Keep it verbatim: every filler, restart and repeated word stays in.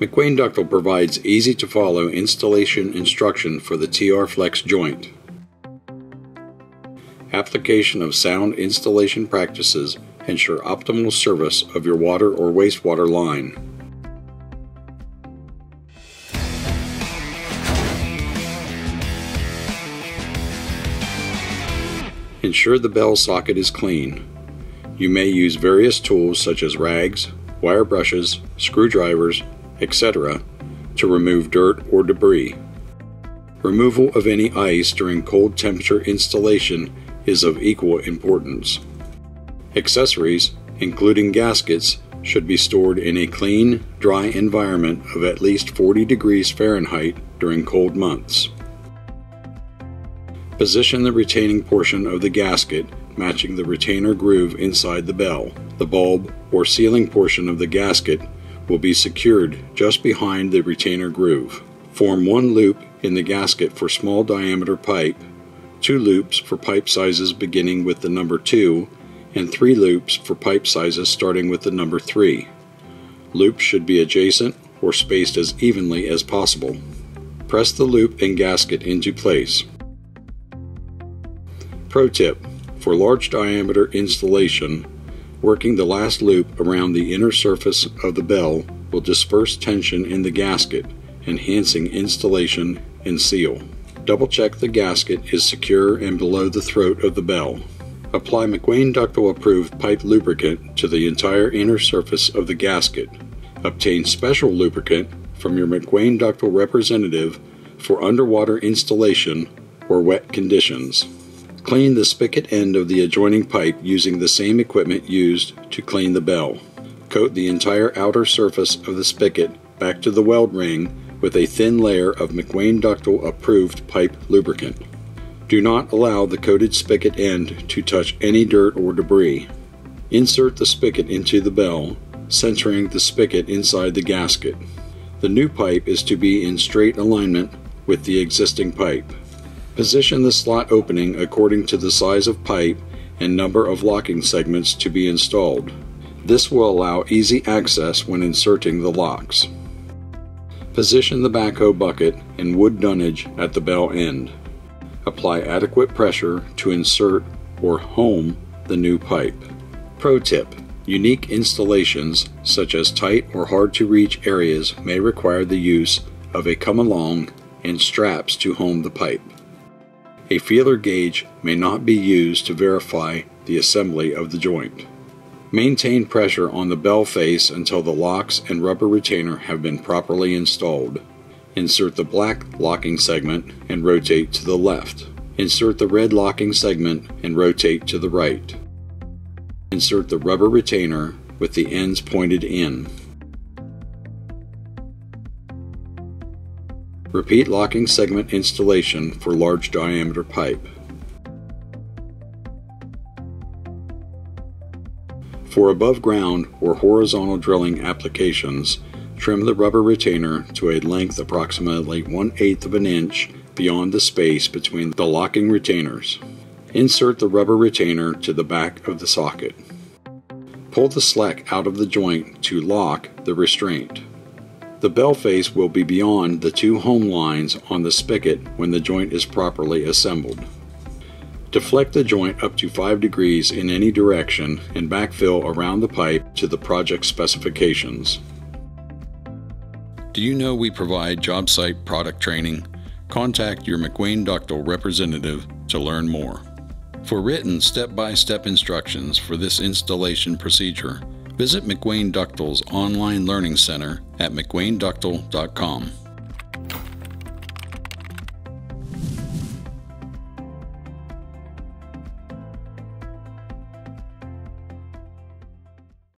McWane Ductile provides easy-to-follow installation instruction for the T R Flex joint. Application of sound installation practices ensure optimal service of your water or wastewater line. Ensure the bell socket is clean. You may use various tools such as rags, wire brushes, screwdrivers, et cetera to remove dirt or debris. Removal of any ice during cold temperature installation is of equal importance. Accessories, including gaskets, should be stored in a clean, dry environment of at least forty degrees Fahrenheit during cold months. Position the retaining portion of the gasket matching the retainer groove inside the bell. The bulb or sealing portion of the gasket will be secured just behind the retainer groove. Form one loop in the gasket for small diameter pipe, two loops for pipe sizes beginning with the number two, and three loops for pipe sizes starting with the number three. Loops should be adjacent or spaced as evenly as possible. Press the loop and gasket into place. Pro tip: for large diameter installation, working the last loop around the inner surface of the bell will disperse tension in the gasket, enhancing installation and seal. Double check the gasket is secure and below the throat of the bell. Apply McWane Ductile approved pipe lubricant to the entire inner surface of the gasket. Obtain special lubricant from your McWane Ductile representative for underwater installation or wet conditions. Clean the spigot end of the adjoining pipe using the same equipment used to clean the bell. Coat the entire outer surface of the spigot back to the weld ring with a thin layer of McWane Ductile approved pipe lubricant. Do not allow the coated spigot end to touch any dirt or debris. Insert the spigot into the bell, centering the spigot inside the gasket. The new pipe is to be in straight alignment with the existing pipe. Position the slot opening according to the size of pipe and number of locking segments to be installed. This will allow easy access when inserting the locks. Position the backhoe bucket and wood dunnage at the bell end. Apply adequate pressure to insert or home the new pipe. Pro tip: unique installations such as tight or hard to reach areas may require the use of a come-along and straps to home the pipe. A feeler gauge may not be used to verify the assembly of the joint. Maintain pressure on the bell face until the locks and rubber retainer have been properly installed. Insert the black locking segment and rotate to the left. Insert the red locking segment and rotate to the right. Insert the rubber retainer with the ends pointed in. Repeat locking segment installation for large diameter pipe. For above ground or horizontal drilling applications, trim the rubber retainer to a length approximately one eighth of an inch beyond the space between the locking retainers. Insert the rubber retainer to the back of the socket. Pull the slack out of the joint to lock the restraint. The bell face will be beyond the two home lines on the spigot when the joint is properly assembled. Deflect the joint up to five degrees in any direction and backfill around the pipe to the project specifications. Do you know we provide job site product training? Contact your McWane Ductile representative to learn more. For written step-by-step instructions for this installation procedure, visit McWane Ductile's online learning center at mcwane ductile dot com.